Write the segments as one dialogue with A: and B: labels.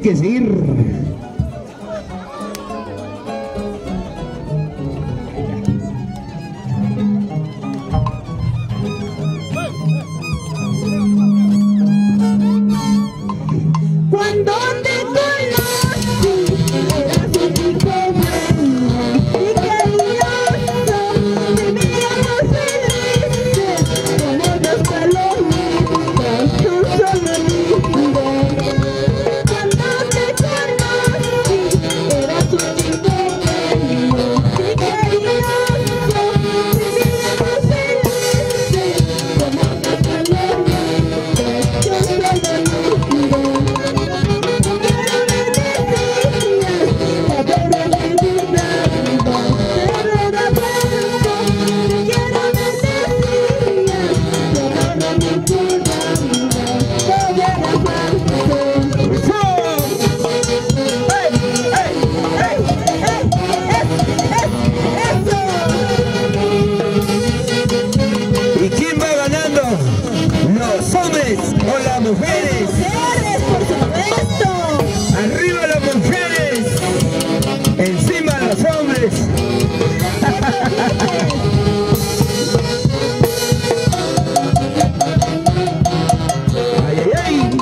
A: que seguir.
B: Cuando te conocí, eras un chico bueno y cariñoso, vivíamos felices, como dos palomitas, un solo lindo. Cuando te conocí, eras un chico bueno y cariñoso, vivíamos felices, como dos palomitas, un solo lindo.
A: ¿Y quién va ganando? ¿Los hombres o las mujeres?
B: ¡Mujeres, por supuesto!
A: ¡Arriba las mujeres! ¡Encima los hombres! ¡Ay, ay, ay!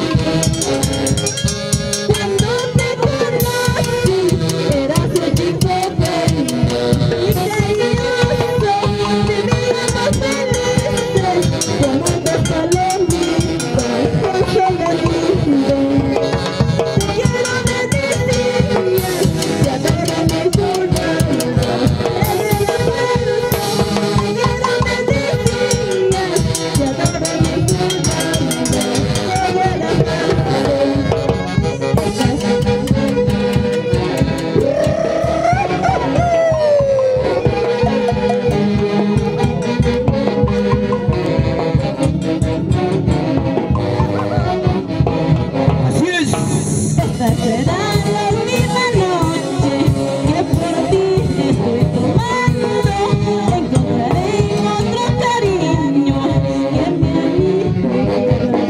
B: Cuando te conocí, eras un chico bueno y cariñoso, vivíamos felices, como dos palomitas, un solo lindo. Te quiero, me decías, te adoro, me juraba, eres la fuerza. Te quiero, me decías, te adoro, me juraba, eres la
A: ¡Así es!
B: Esta será la última noche que por ti estoy tomando. Encontraré otro cariño que me anime.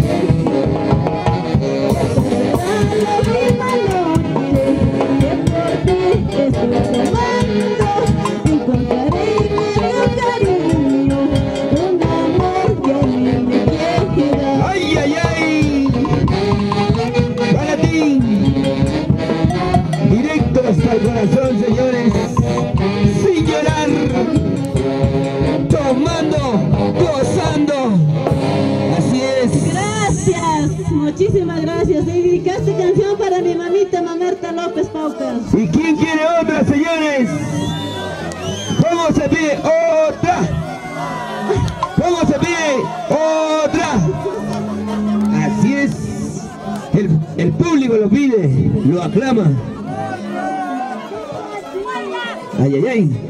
B: Esta será la última noche que por ti estoy tomando. Encontraré otro cariño, un amor que a mí me quiera.
A: ¡Ay, ay, ay! ¡Para ti! Directo hasta el corazón, señores. Sin llorar. Tomando, gozando. Así es.
B: Gracias, muchísimas gracias. Dedicaste canción para mi mamita Mamerta López Paucas.
A: ¿Y quién quiere otra, señores? ¿Cómo se pide otra? ¿Cómo se pide otra? Así es. El público lo pide, lo aclama. Ay, ay, ay.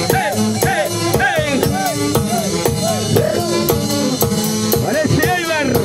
A: Parece Elbar.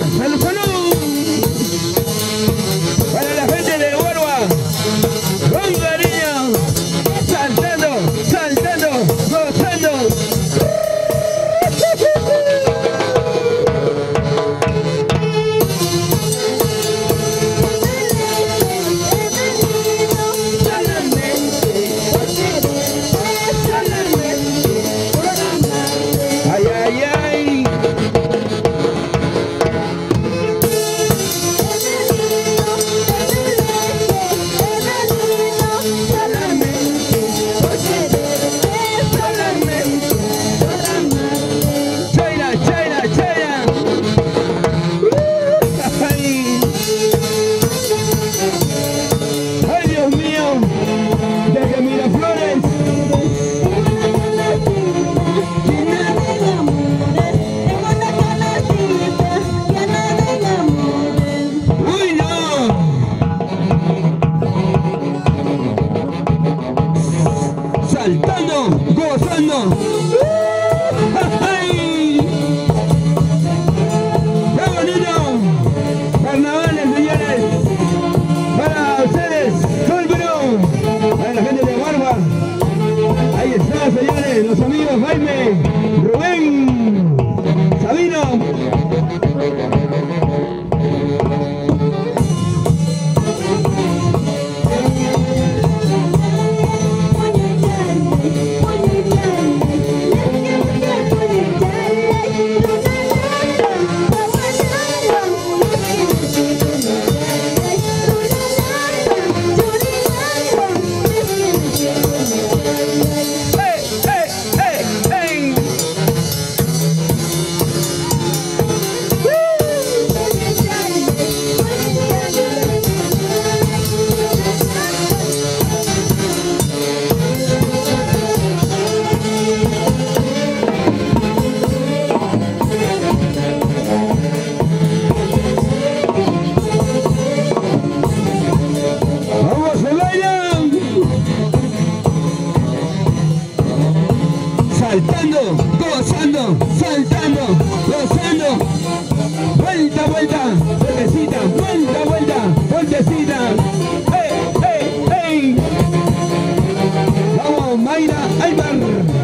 A: saltando, gozando, saltando, gozando. Vuelta, vuelta, vueltecita, vuelta, vuelta, vueltecita. ¡Ey, ey, ey! Vamos, Mayra Aymar.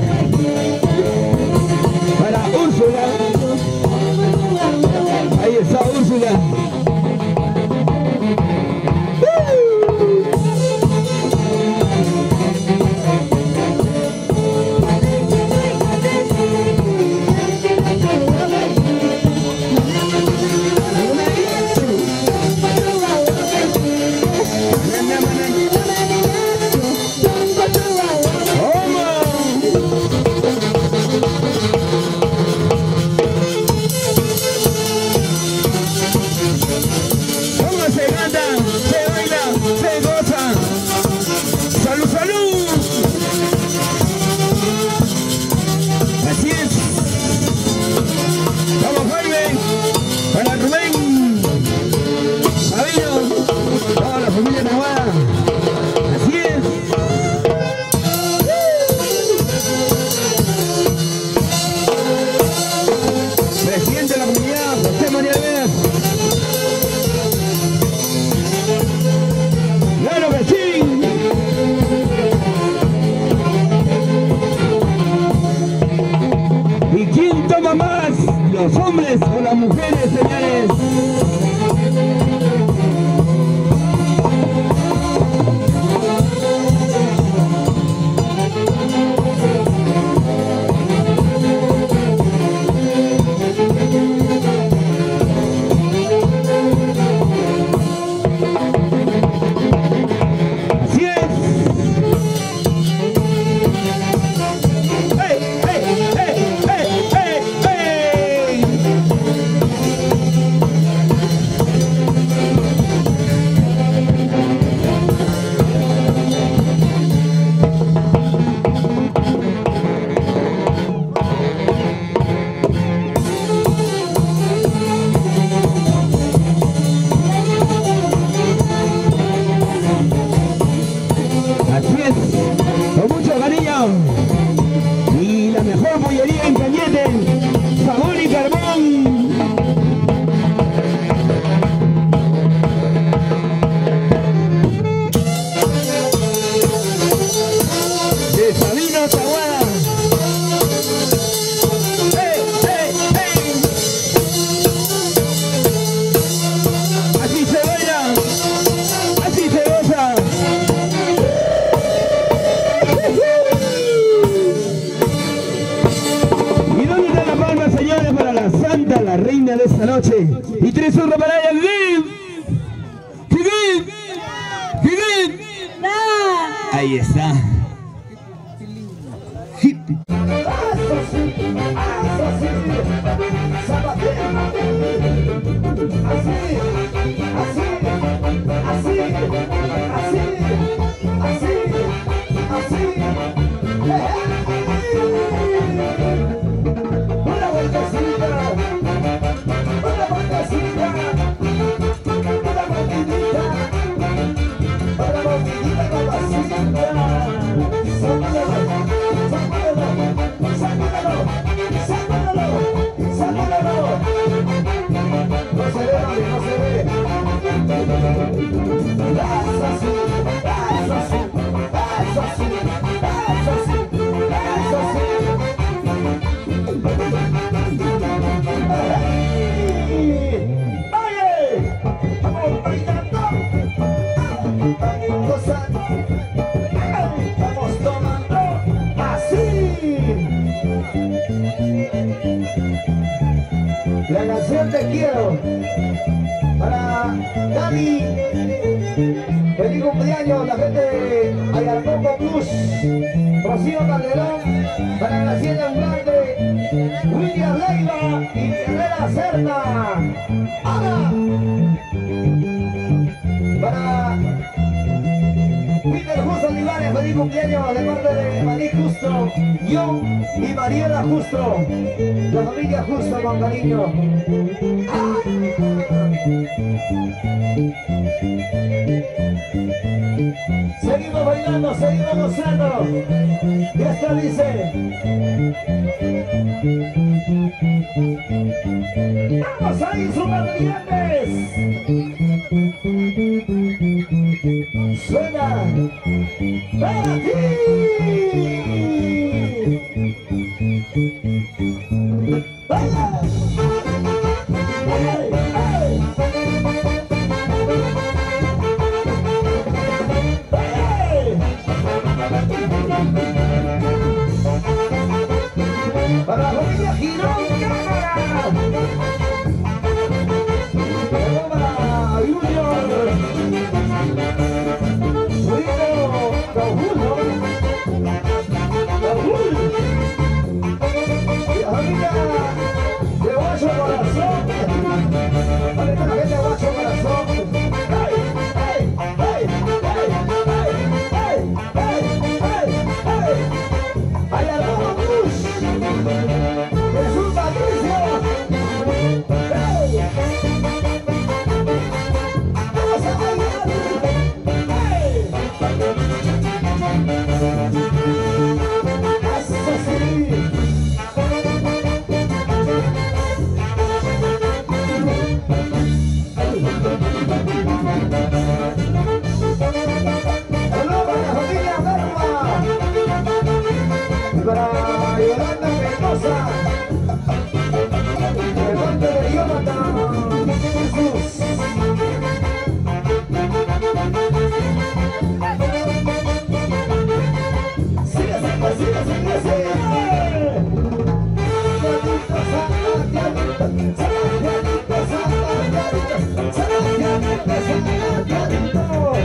A: Para Úrsula. Ahí está Úrsula. ¿Los hombres o las mujeres, señores? Así es. ¡Ey, ey, ey, ey, ey, ey! Así es, con mucho cariño y la mejor bollería en Cañete, sabor y carbón. De Sabino Tahuada. ¡Ey, ey, ey! Así se baila, así se goza. ¿Y dónde está la palma, señores, para la santa, la reina de esta noche? Y tres urras para ella. Ahí está. La canción Te Quiero para Dani. Feliz cumpleaños la gente de Ayarcoco Plus. Rocío Calderón para Graciela Umbante, William Leiva y Herrera Serna. ¡Ahora! Para Peter Justo Olivares, feliz cumpleaños de parte de Marí Justo, John y Mariela Justo. La familia Justo con cariño. Seguimos bailando, seguimos gozando. Y esta dice: ¡vamos ahí, supervivientes! Suena para ti. ¡Baila! ¡Ay, ay! Para la familia Girón Cámara. Para Junior. Ruido Cajulo. Y la familia de Guacho Corazón. Vale, para la gente de Guacho Corazón. ¡Ay, ay, ay, ay, ay, ay, ay, ay, ay! ¡Ay, Armando Cruz! ¡Jesús Patricio! ¡Hey! ¡Vamos a bailar! ¡Hey! ¡Eso sí! ¡Saludos para la familia Berma! Para Yolanda Mendoza, de parte de Jonathan Jesús. Sigue, sigue, sigue, sigue, sigue. Santiaguito, Santiaguito, Santiaguito, Santiaguito, Santiaguito.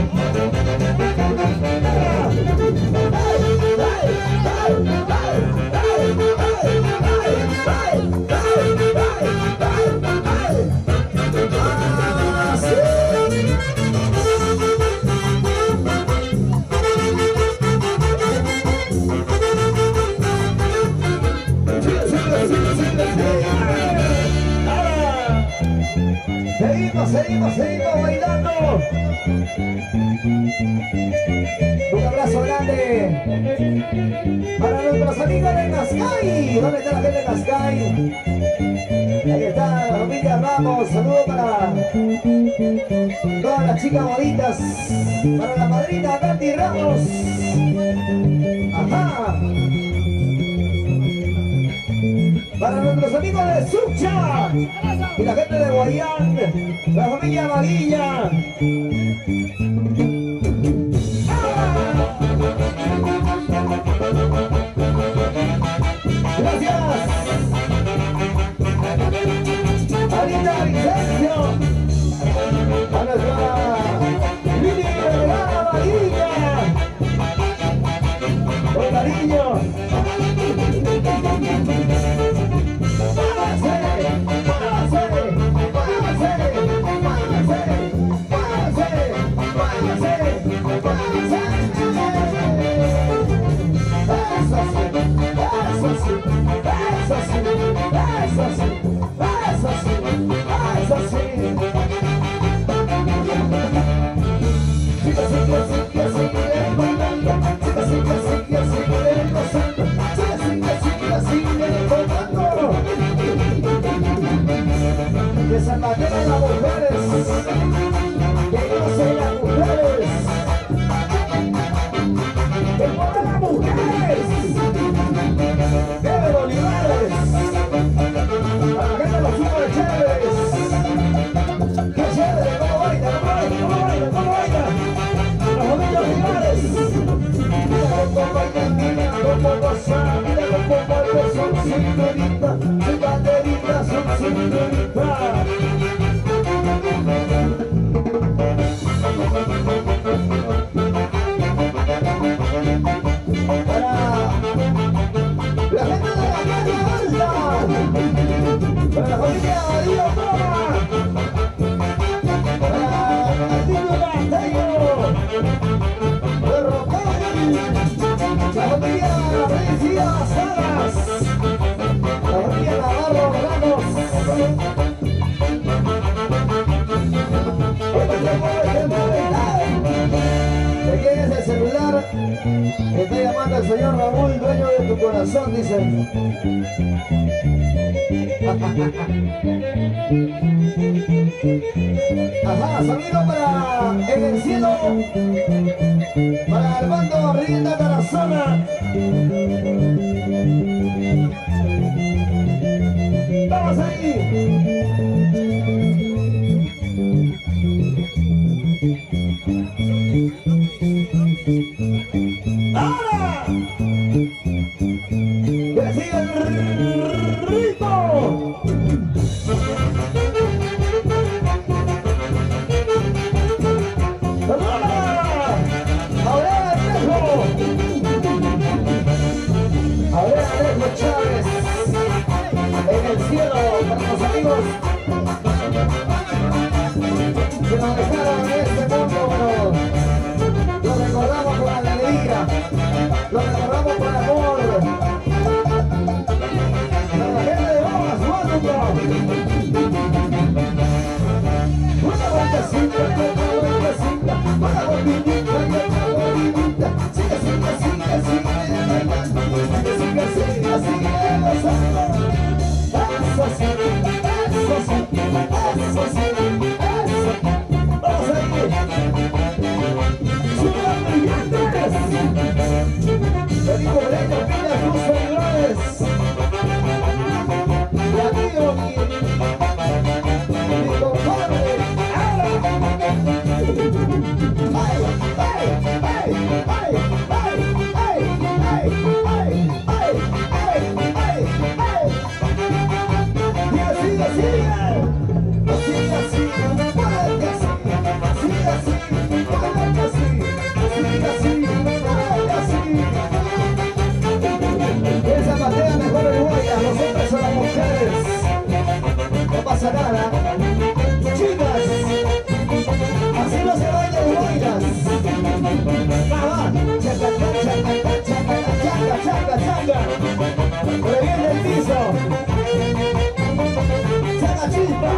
A: Seguimos bailando. Un abrazo grande para nuestros amigos de Cascay. ¿Dónde está la gente de Cascay? Ahí está la familia Ramos. Saludos para todas las chicas bonitas. Para la madrina Katy Ramos. Ajá. Para nuestros amigos de Sucha y la gente de Guayán, la familia Amarilla. Gracias. Anita Vicencio. A nuestra Lili de la Amarilla. Con cariño. Que se mantengan las mujeres, que no sean las mujeres, que pongan las mujeres, Ever Olivares, a la gente de los super chéveres, que chévere, cómo baila, cómo baila, los familia Olivares, mira cómo baila, mira cómo goza, mira cómo baila, son cinturita, su banderita, son cinturita. Está llamando al señor Raúl, dueño de tu corazón, dice. Ajá, sonido para en el cielo, para Armando Rienda Tarazona. Vamos ahí. ¡Ahora! ¡Que siga el ritmo! ¡Ahora Alejo! ¡Ahora Alejo Chávez! En el cielo, para los amigos que nos dejaron en este mundo, bueno, lo recordamos con alegría, lo recordamos con amor. A la gente de Bogas, Guadalupe. Una vueltecita, una volvidita y otra volvidita. Sigue, sigue, sigue, sigue bailando, sigue, sigue, sigue gozando. Eso sí, eso sí, eso sí, eso. Vamos ahí. ¡Suban brillantes! Federico Breño, Piña Cruz Fernández. Mi amigo, mi compadre. ¡Ahora! ¡Ay, ay, ay, ay, ay, ay, ay, ay, ay, ay, ay! ¡Sigue, sigue, sigue! Sigue así, muévete así, sigue así, muévete así, sigue así, muévete así. Esa patea mejor el guaya, los hombres son las mujeres. No pasa nada. Chicas, así no se baila el guayas. Va, chaca, chaca, chaca, chaca, chaca, chaca. Revienta el piso. Chaca chispa.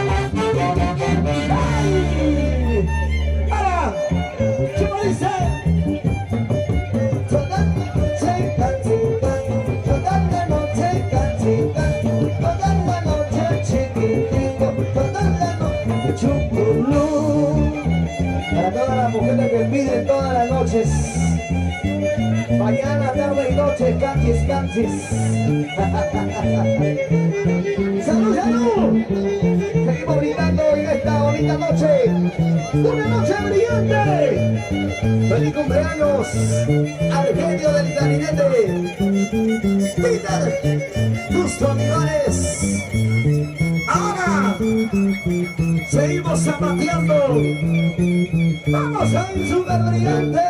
A: ¡Ay! ¡Para! ¿Cómo dice? Toda la noche chiquita, toda la noche chiquitito, toda la noche chuculú. Para todas las mujeres que piden todas las noches, mañana, tarde y noche, canchis, canchis. ¡Salud, salud! Seguimos brindando en esta bonita noche, una noche brillante. ¡Feliz cumpleaños al genio del clarinete, Peter Justo Migones! Ahora seguimos zapateando. ¡Vamos a ir súper brillante!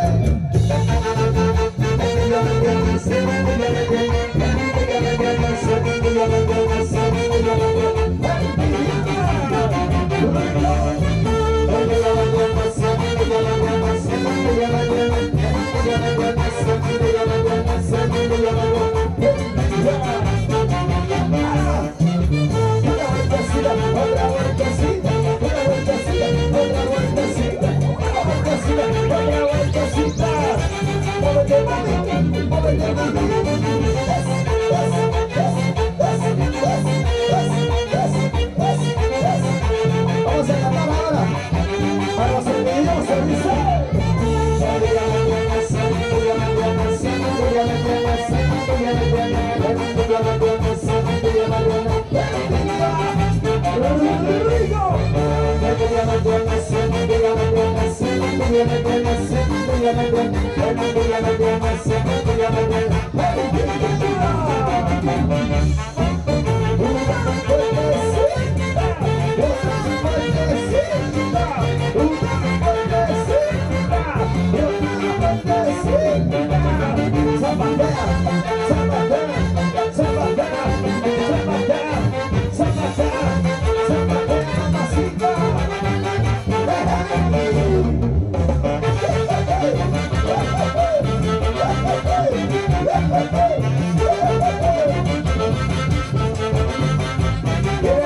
A: Vamos a cantar ahora para los envidiosos, dice.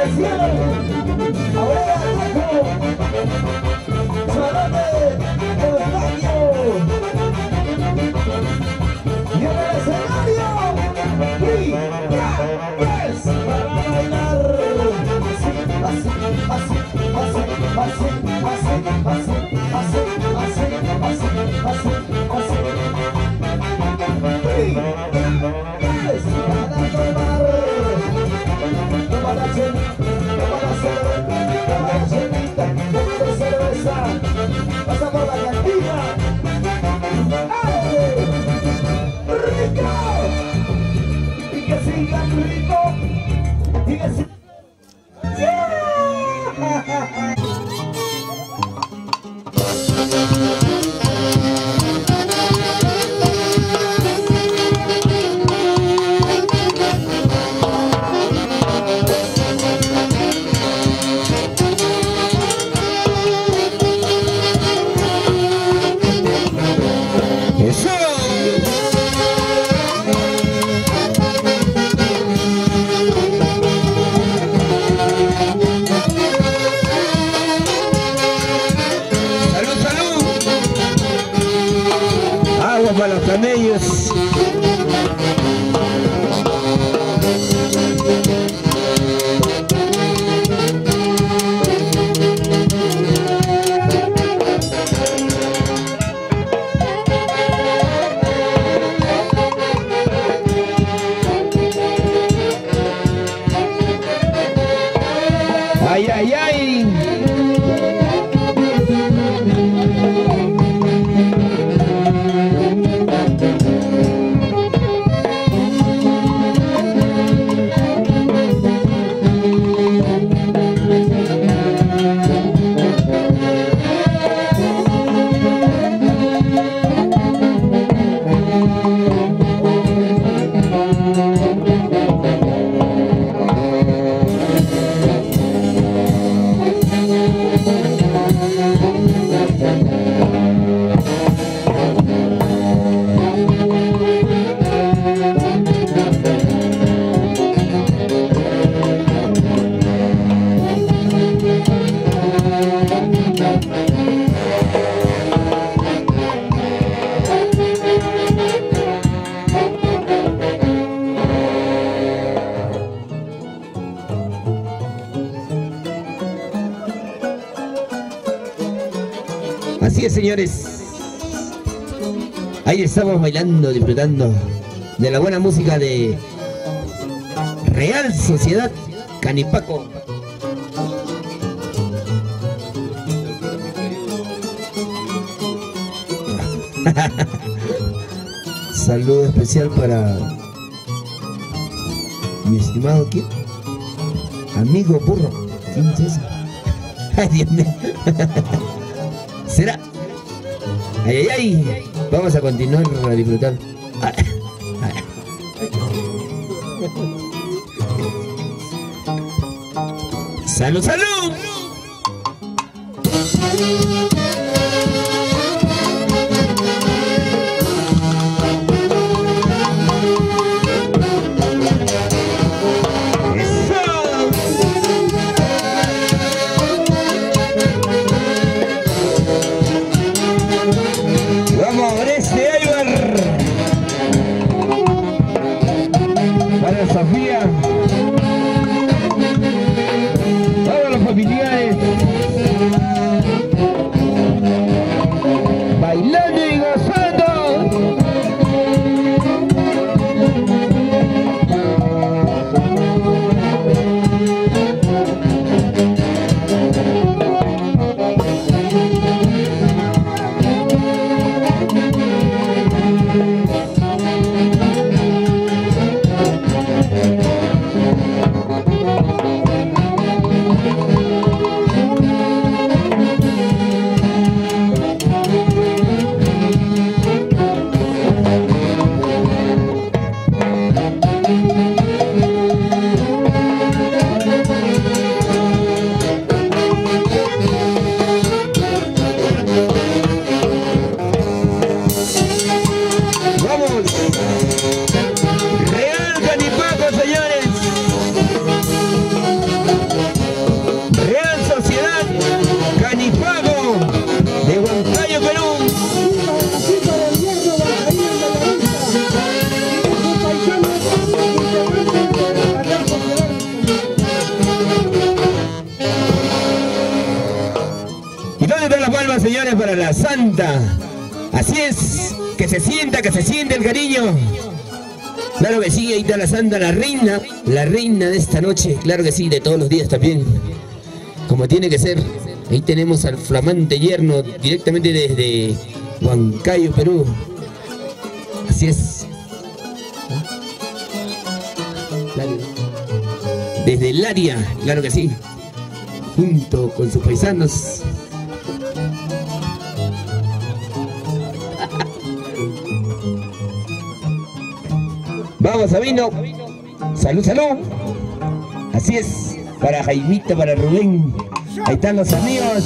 A: especial. Ahora Taco. Solamente Eustaquio. Y en el escenario. Yes. Para bailar. Así, así, así, así, así, así, así, así, así, así, así, así. Yes. Para tomar. Toma la chelita, de cerveza, pasa por la cantina. ¡Ay! ¡Rico! Y que sigan rico, y que sigan...
C: Para los camellos. Ay, ay, ay. Así es, señores. Ahí estamos bailando, disfrutando de la buena música de Real Sociedad Canipaco. Saludo especial para mi estimado ¿quién? Amigo burro. ¿Quién es ese? Ay, Dios mío. ¿Será? Ay, ay, ay. Vamos a continuar a disfrutar. Ay, ay. ¡Salud, salud! Para Sofía, todos los familiares, señores, para la Santa. Así es, que se siente el cariño. Claro que sí, ahí está la Santa, la reina de esta noche. Claro que sí, de todos los días también, como tiene que ser. Ahí tenemos al flamante yerno directamente desde Huancayo, Perú. Así es. Desde el área, claro que sí, junto con sus paisanos. Vamos, Sabino. Salud, salud. Así es, para Jaimita, para Rubén. Ahí están los amigos.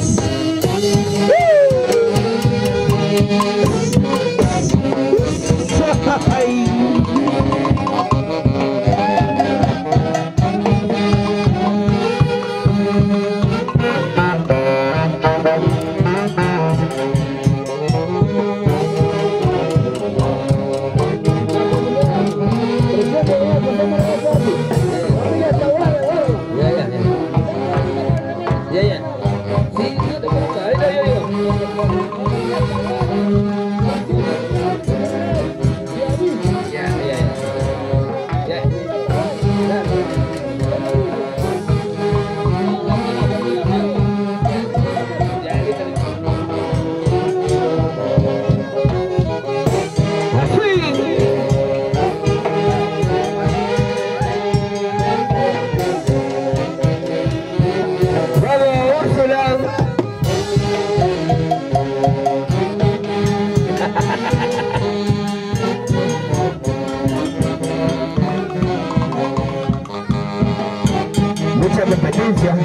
C: Mucha competencia.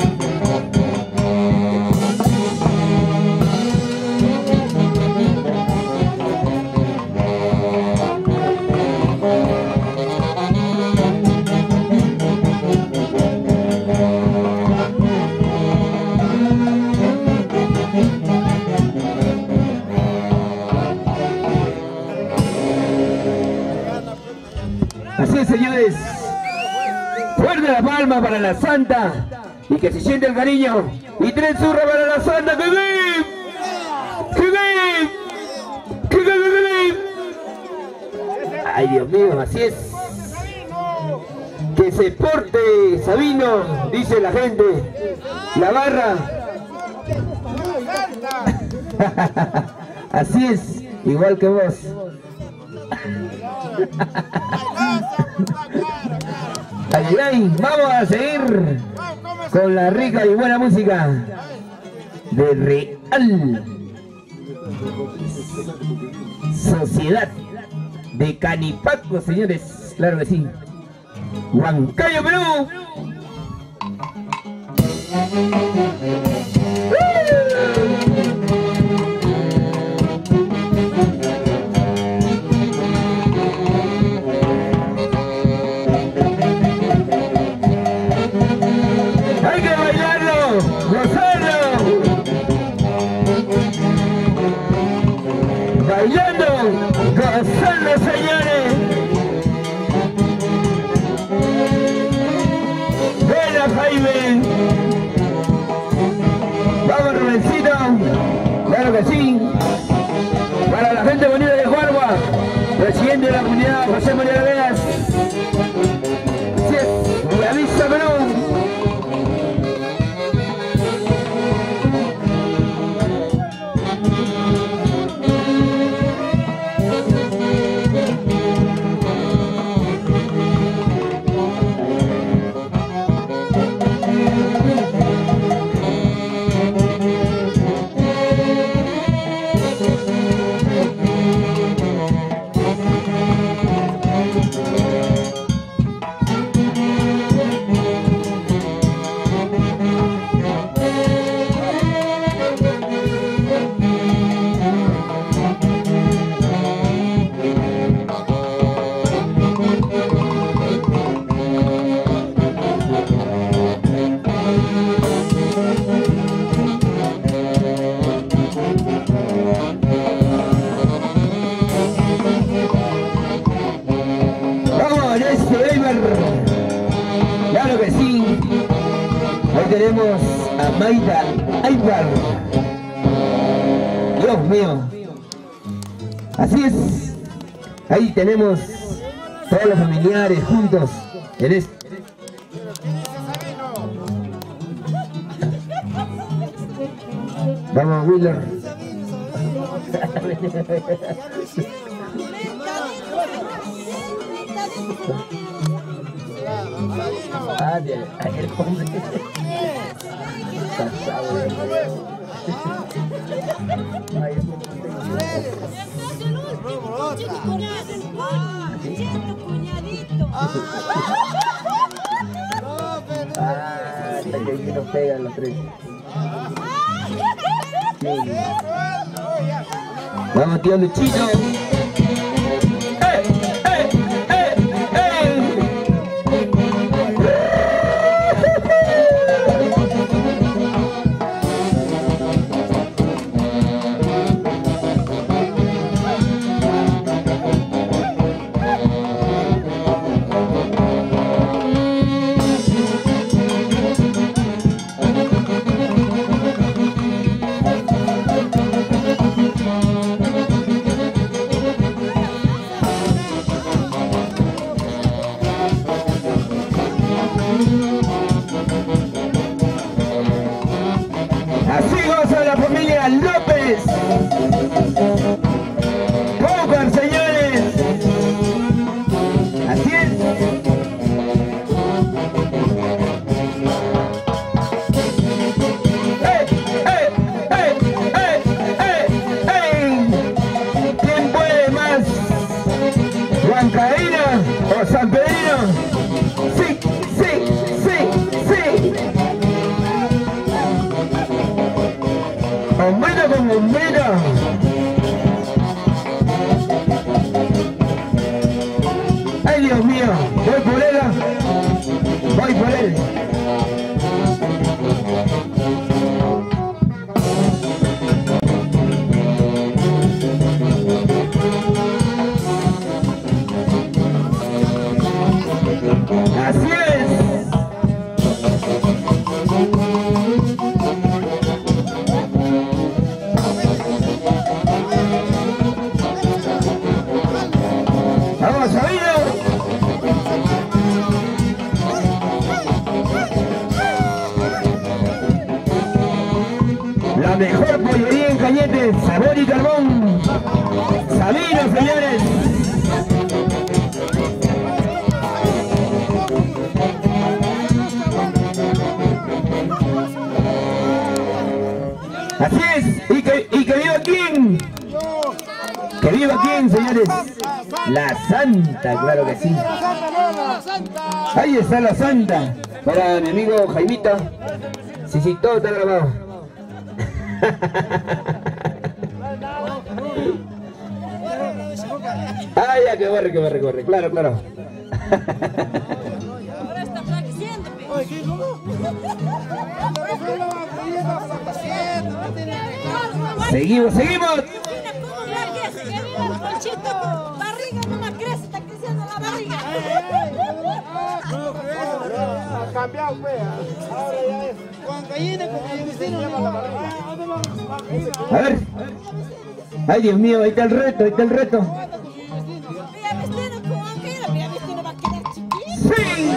C: Así es, señores. Fuerte la palma para la Santa y que se siente el cariño. Y tres zurras para la Santa. ¡Que vive! ¡Que vive! ¡Que vive! Ay, Dios mío, así es. Que se porte Sabino, dice la gente. La barra. Así es, igual que vos. Ay, ay, vamos a seguir con la rica y buena música de Real Sociedad de Canipaco, señores, claro que sí. Huancayo, Perú. Bailando, gozando, señores. Buena, Jaime. Vamos, Rubencito. Claro que sí. Para la gente bonita de Juargua, presidente de la comunidad, José María Vegas. Así es, me avisa, Perú. Claro que sí. Ahí tenemos a Maida Aybar. Dios mío. Así es. Ahí tenemos todos los familiares juntos en este. Vamos, Wheeler. El hombre. Que nos pegan los tres. Sí. Vamos, tío Luchito. Así goza la familia López. Pócar, señores. Así es. ¿Quién puede más? ¿Huancaína o San Pedrino? Sí, sí, sí, sí. Hombrito con hombrito. Ay, Dios mío, voy por él. Voy por él. Así es. Vamos, Sabino. La mejor pollería en Cañete, sabor y carbón. Sabino, señores. Así es, y que viva quién. Que viva quién, señores. La Santa, claro que sí. Ahí está la Santa. Para mi amigo Jaimito. Sí, sí, todo está grabado. Ay, ya, que corre. Claro, claro.
B: Ahora está flaqueciendo,
C: Seguimos.
B: Barriga no me crece, está creciendo la barriga.
D: Ha cambiado, ahora ya es Huancaína con el vecino.
C: A ver. Ay, Dios mío, ahí está el reto.
B: Mira, vecino con Huancaína, mira, vecino va a quedar chiquito.
C: ¡Sí!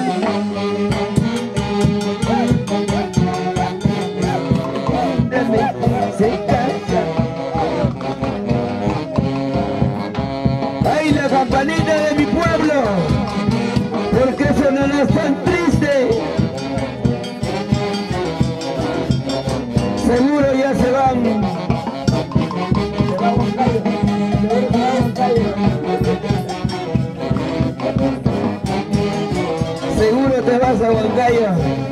C: ¡Ay, la campanita de mi pueblo! ¿Por qué sonarás tan triste? Seguro ya se van. Seguro te vas a Huancayo.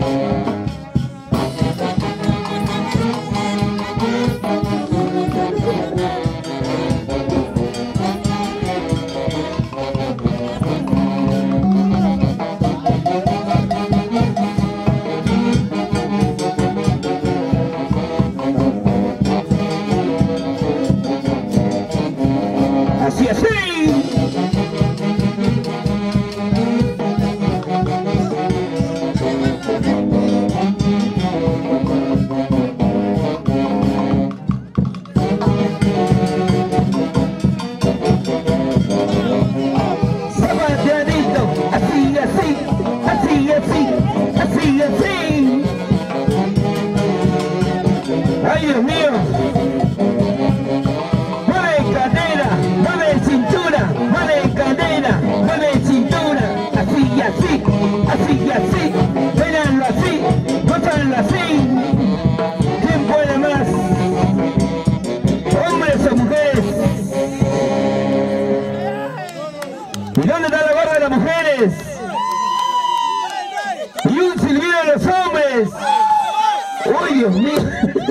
C: Así, así. ¡Ay, Dios mío! ¡Mueve cadera! ¡Mueve cintura! ¡Mueve cadera! ¡Mueve cintura! Así y así, así y así. Véanlo así, gózanlo así. ¿Quién puede más? ¿Hombres o mujeres? ¿Y dónde está la gorra de las mujeres? ¡Y un silbido de los hombres! ¡Uy, Dios mío!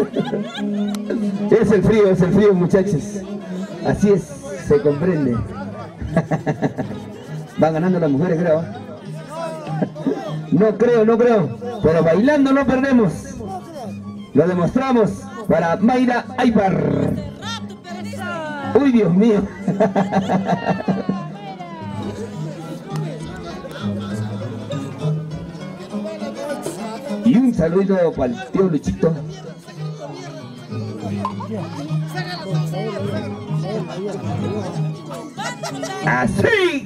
C: Es el frío, muchachos. Así es, se comprende. Van ganando las mujeres, creo. No creo. Pero bailando no perdemos. Lo demostramos para Mayra Aybar. ¡Uy, Dios mío! Y un saludo para el tío Luchito. ¡Así!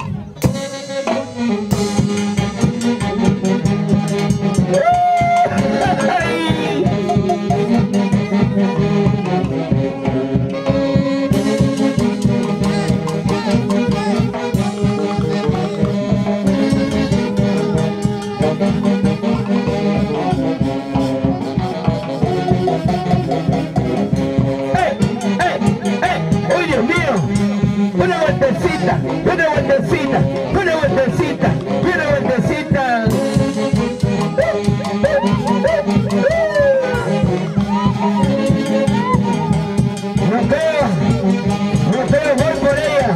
C: Una vueltecita. No creo, voy por ella.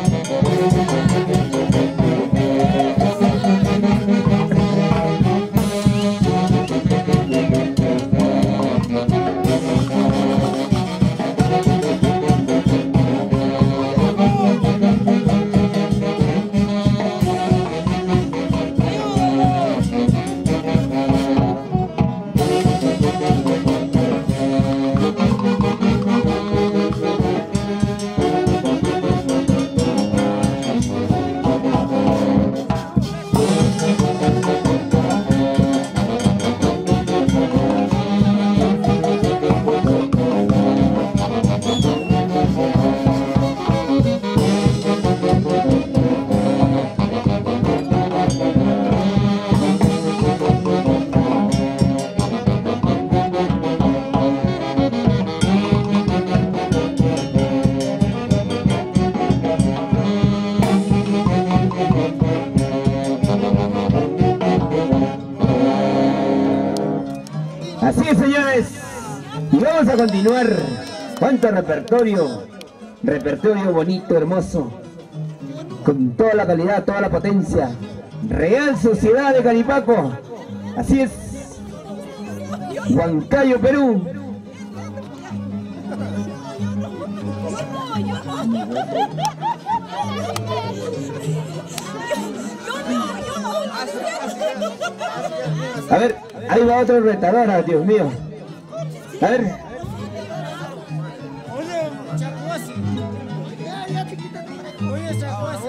C: Así es, señores, y vamos a continuar. Cuánto repertorio bonito, hermoso, con toda la calidad, toda la potencia. Real Sociedad de Canipaco, así es, Huancayo, Perú. A ver, ahí va otro retador, Dios mío. A ver.
D: Oye, Chacuasi. Ya te quita. Oye, Chacuasi.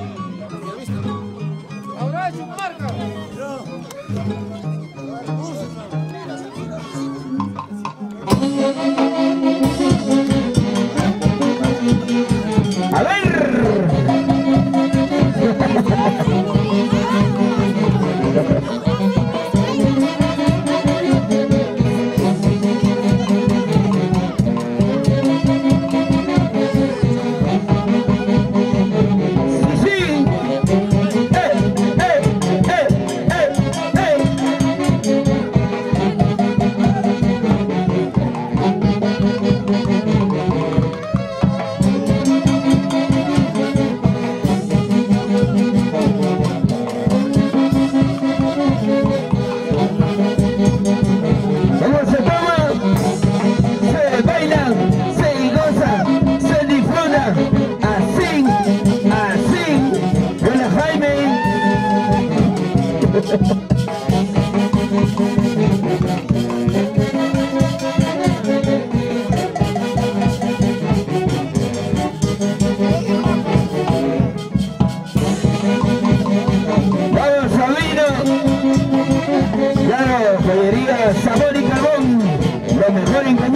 D: Ahora es un marca.
C: A ver. Joyería Sabor y Carbón, lo mejor en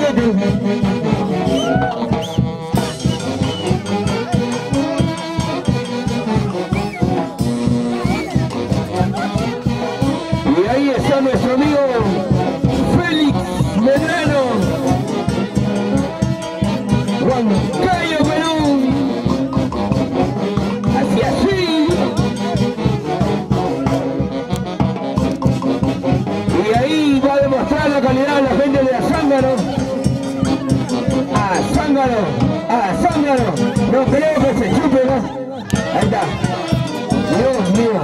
C: calidad a la gente de Azángaro. Azángaro. No creo que se chupe, ¿no? Ahí está. Dios mío.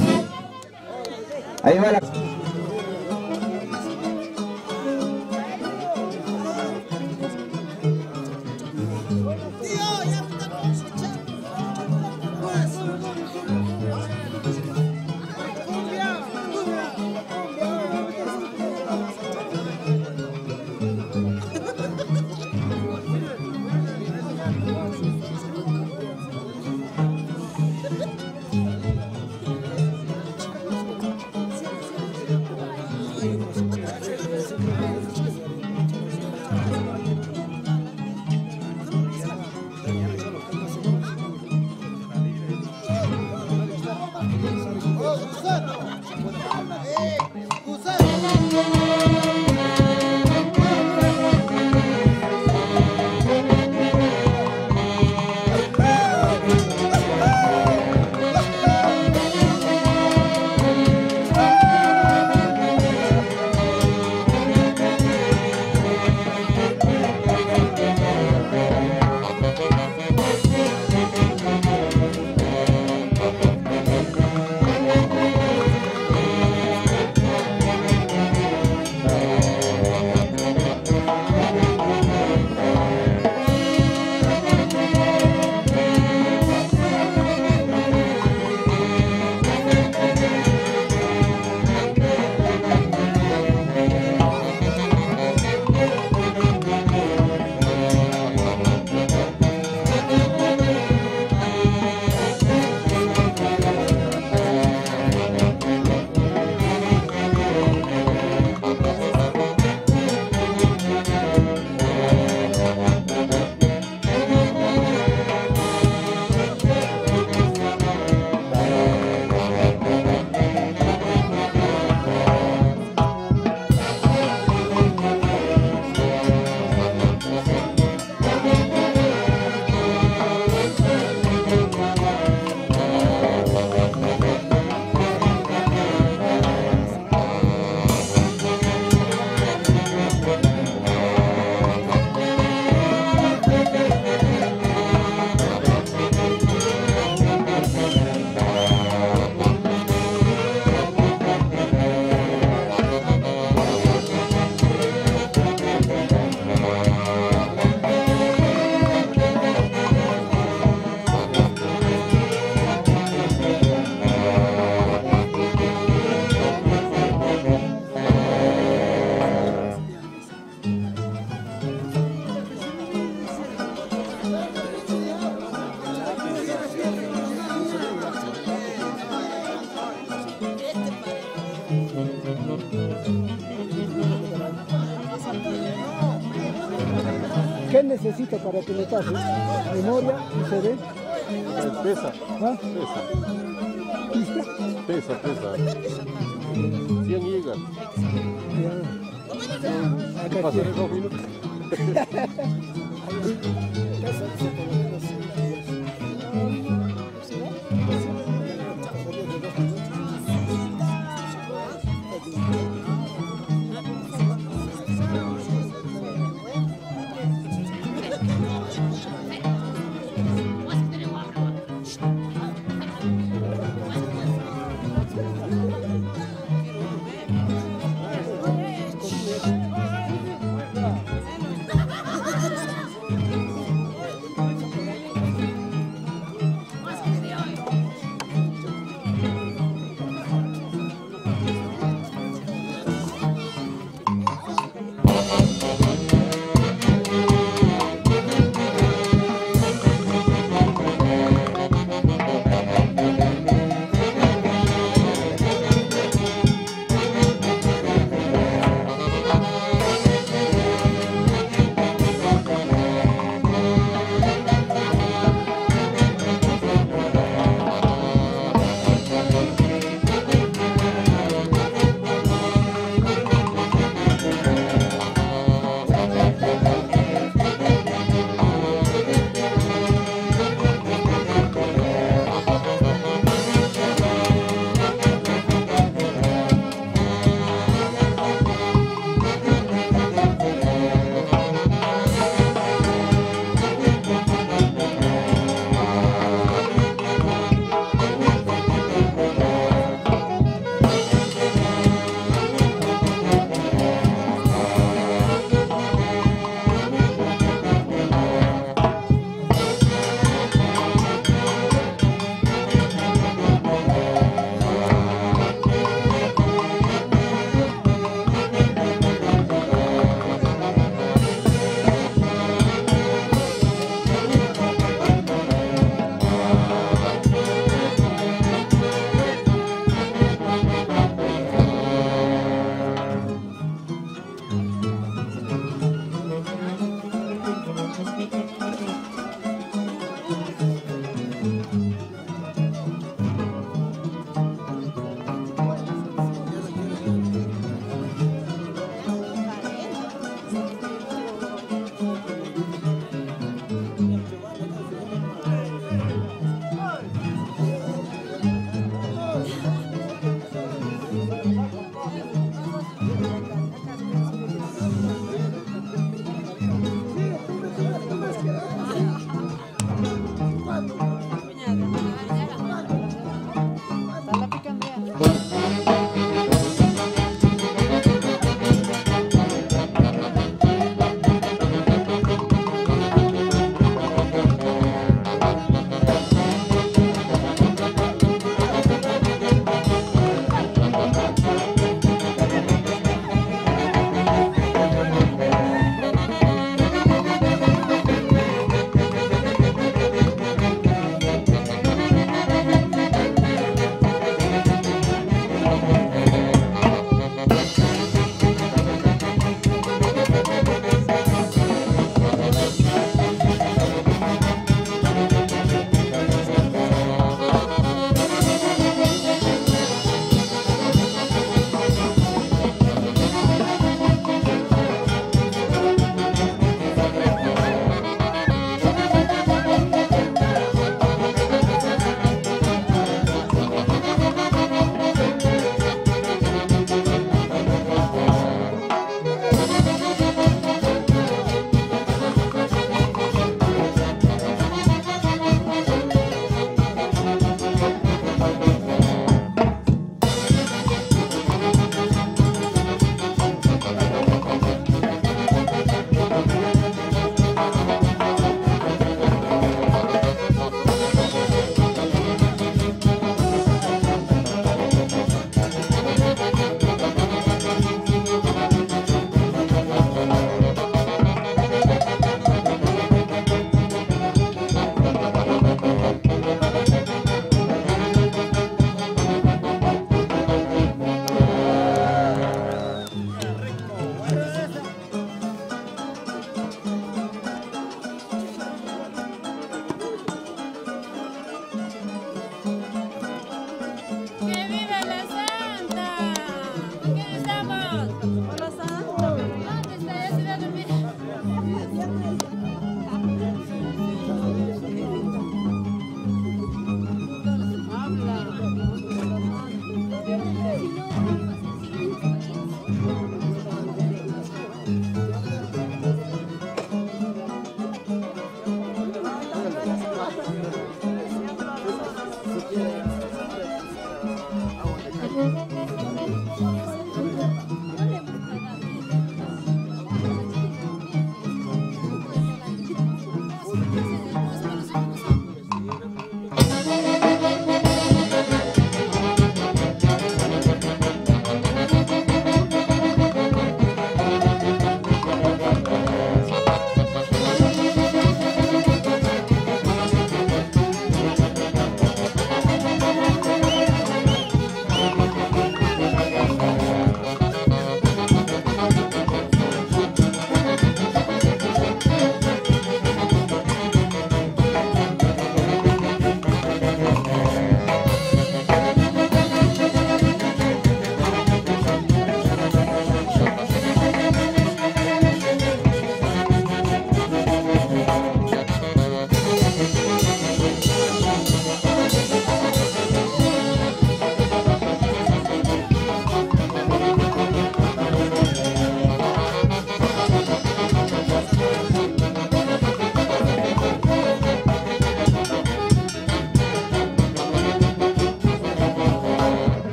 C: Ahí va la...
D: ¿Qué necesita para que le pase? ¿Memoria y CD?
E: Pesa.
D: ¿Ah?
E: Pesa.
D: ¿Pista?
E: Pesa. 100 gigas.
D: Ya. Acá
E: Pasa
D: tiene.
E: en 2 minutos.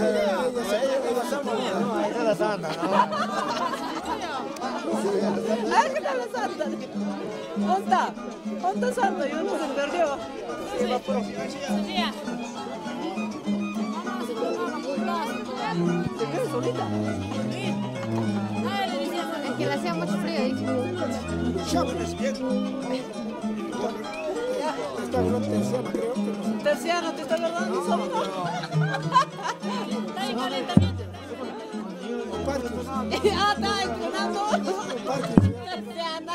D: Ahí está la santa,
B: Ah, ¿qué tal la santa? ¿Dónde está? ¿Dónde está santa? Yo no se perdió. ¿Se quedó solita?
F: Es que le hacía mucho frío ahí.
B: Terciana, ¿te está guardando solo?
F: Está en calentamiento.
B: Ah, está entrenando. Terciana.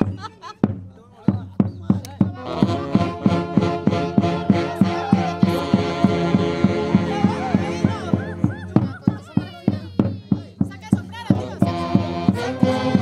F: Saca el sombrero, tío.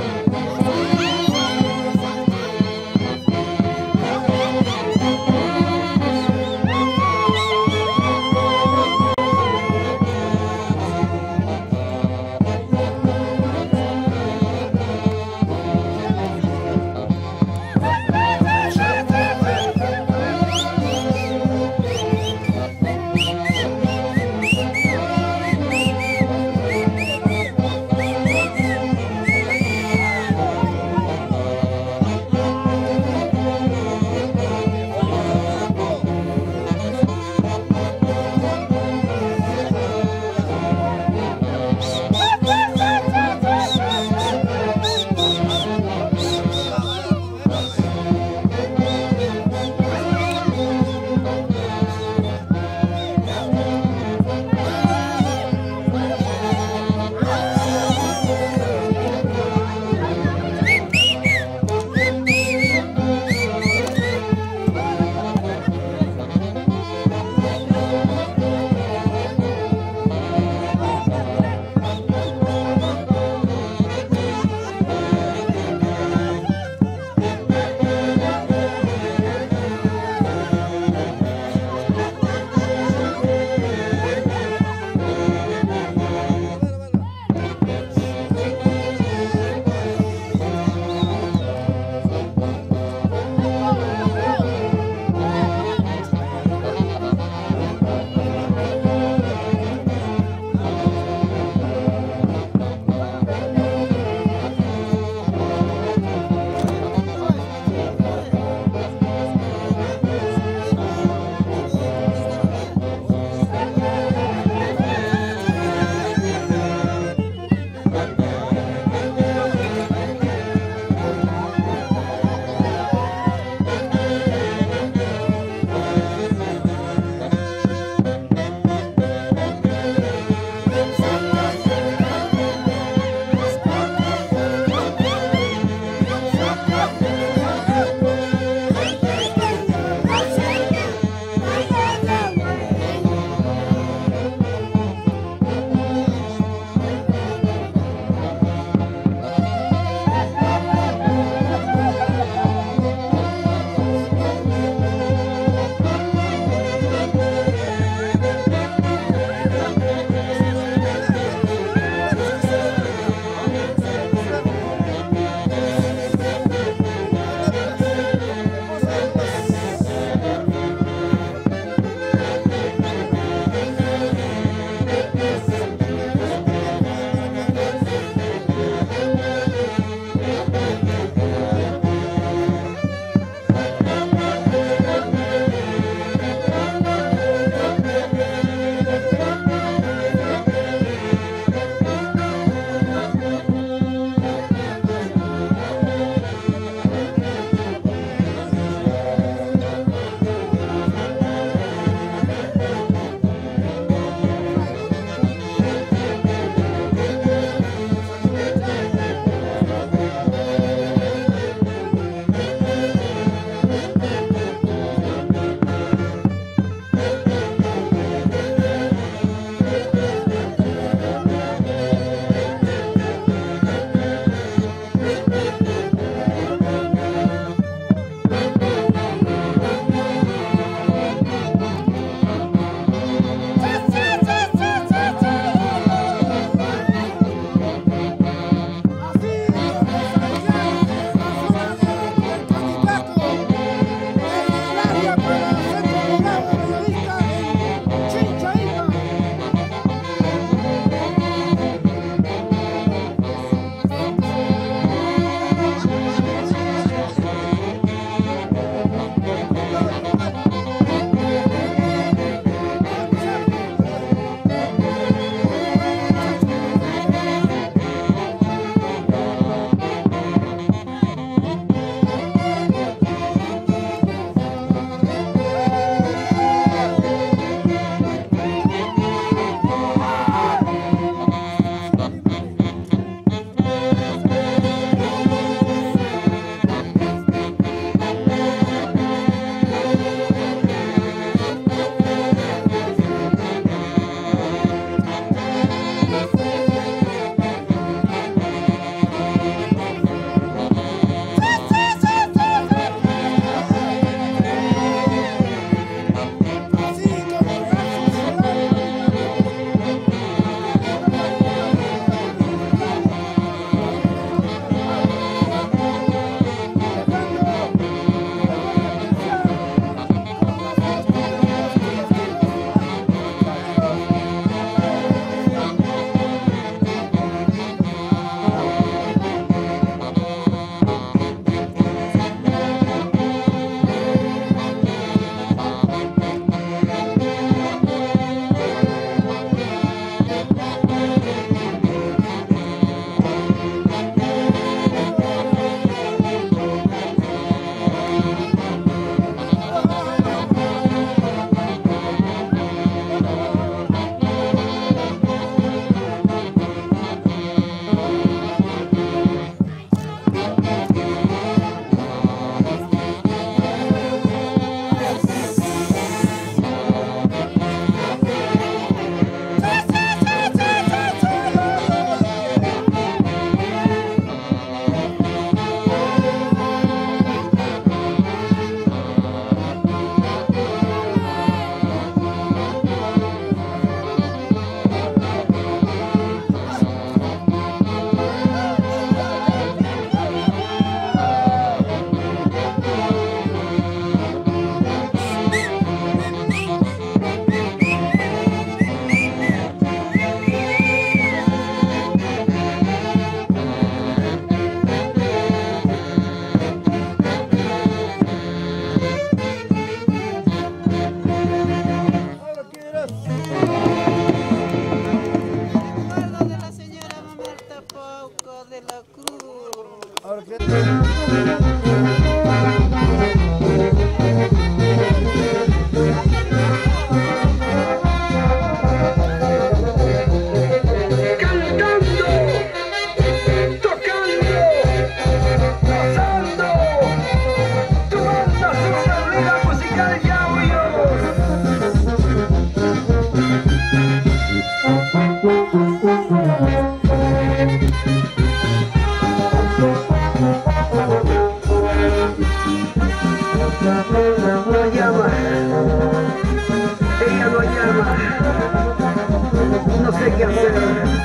A: sé qué hacer.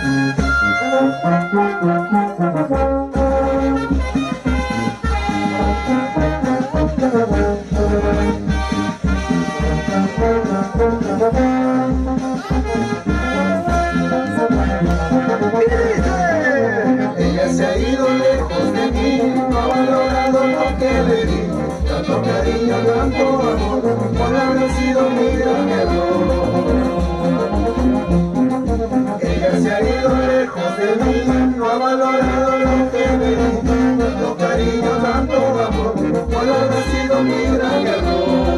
G: Ella se ha ido lejos de mí, no ha valorado lo que le di. Tanto cariño, tanto amor, ¿cuál habrá sido mi gran error? Ella se ha ido lejos de mí, no ha valorado lo que le di. Tanto cariño, tanto amor, ¿cuál habrá sido mi gran error?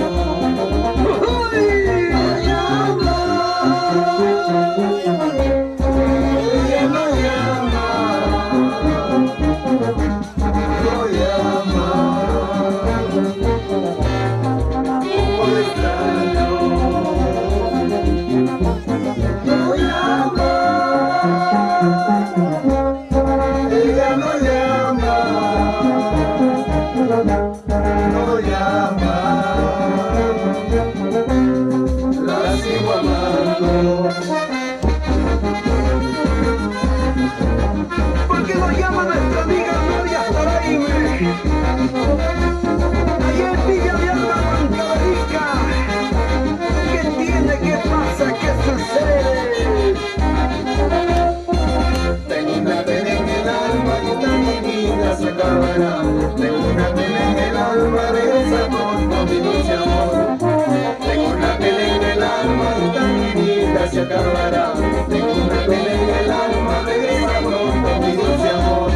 G: Tengo una pena en el alma, regresa pronto mi dulce amor. Tengo una pena en el alma, esta mi vida se acabará. Tengo una pena en el alma, regresa pronto mi dulce amor.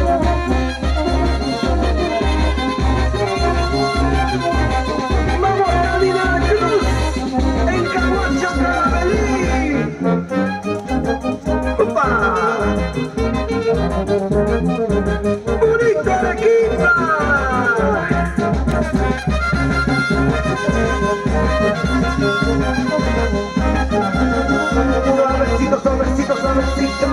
G: Vamos a caminar cruz en Camacho, Carabalí. ¡Opa! Suavecito, suavecito, suavecito.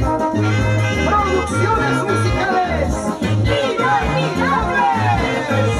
G: Producciones musicales inolvidables.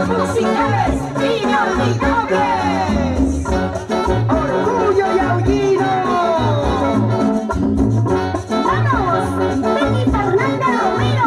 B: Los musicales inolvidables. Orgullo y Aullido. Vamos, Betty Fernanda Romero.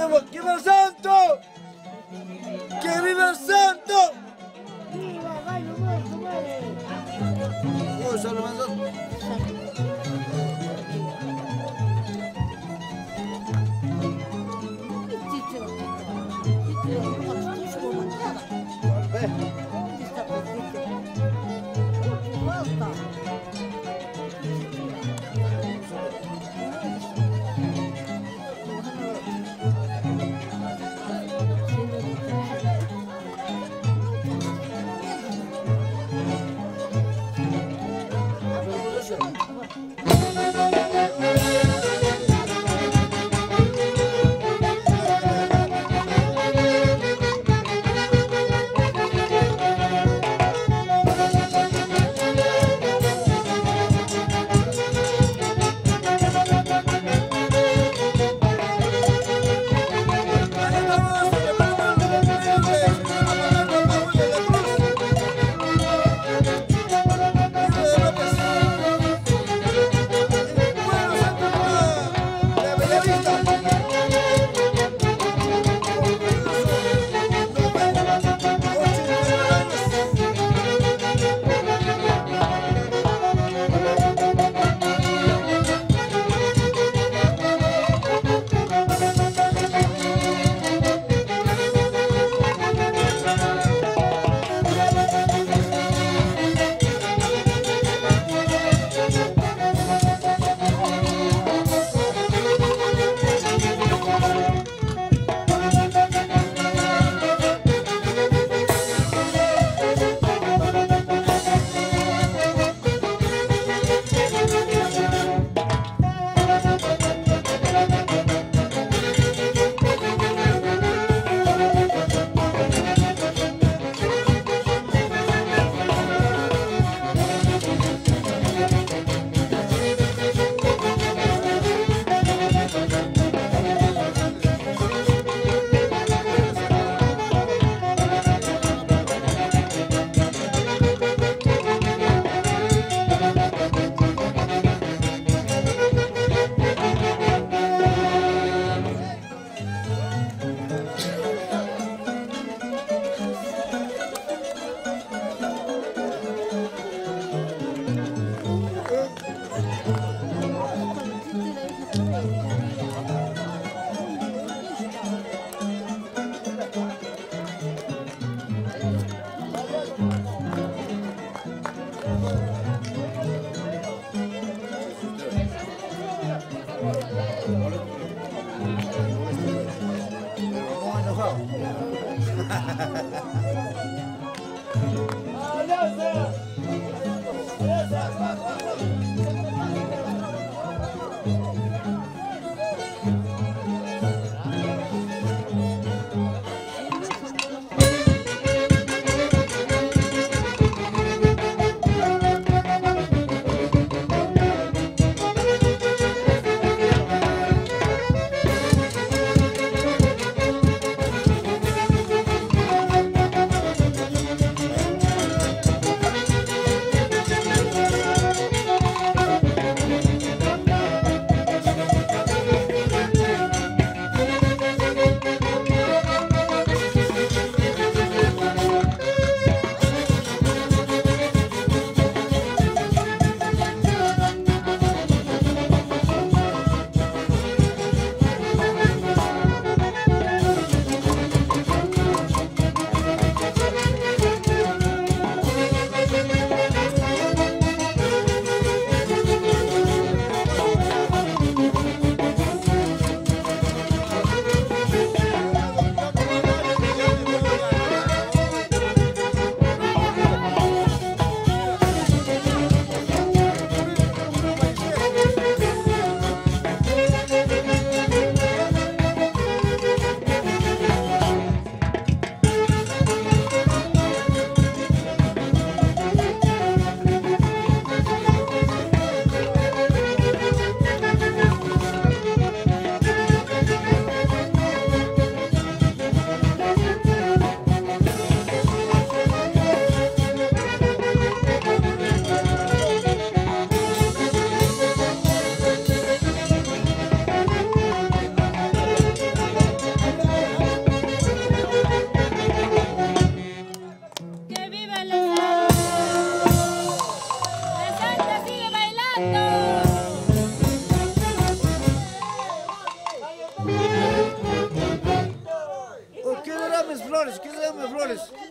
D: ¡Que viva el santo! ¡Que viva el santo! ¡Viva, gallo muerto, muere! ¡Oh, solo más dos! goles.